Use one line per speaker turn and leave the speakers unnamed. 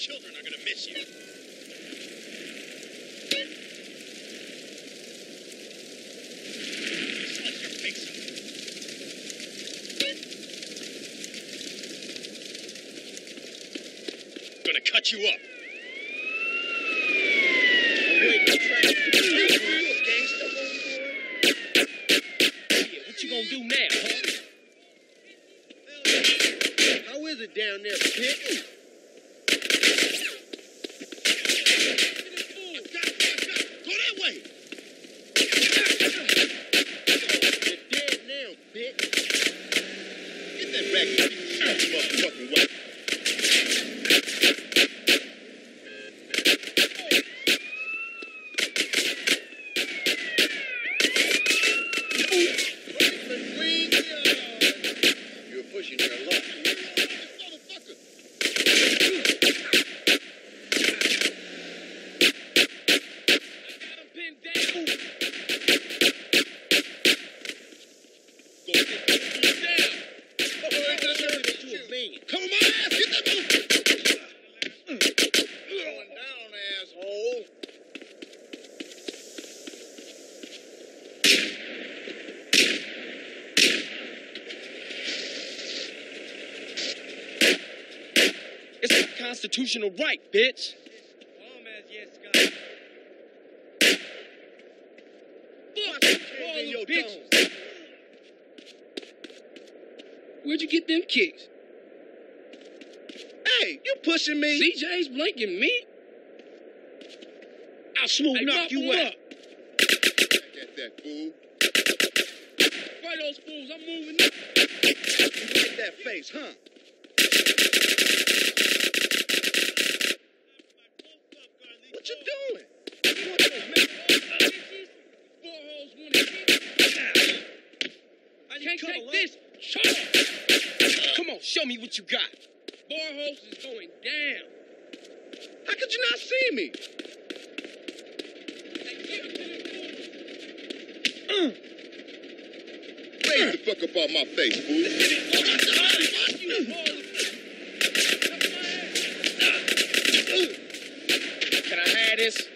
children are gonna miss you. Slice your face off. Gonna cut you up. What you gonna do now, huh?
How is it down there, Pit?
Go that way.
You're dead now, Pit.
Get that racket out of your motherfucking way.
You're pushing your luck.
Come on, my ass! Get that motherfucker!
Going down, asshole.
It's a constitutional right, bitch.
Where'd you get them kicks?
Hey, you pushing me?
CJ's blanking me?
I'll smooth
Hey,
knock you
up.
out. Get that fool.
Fight those fools, I'm moving up.
Get that face, huh? What you doing?
I can't take this. Shut up. Come on, show me what you got. Barhos is going down.
How could you not see me? Raise the fuck up on my face, fool.
Can I have this?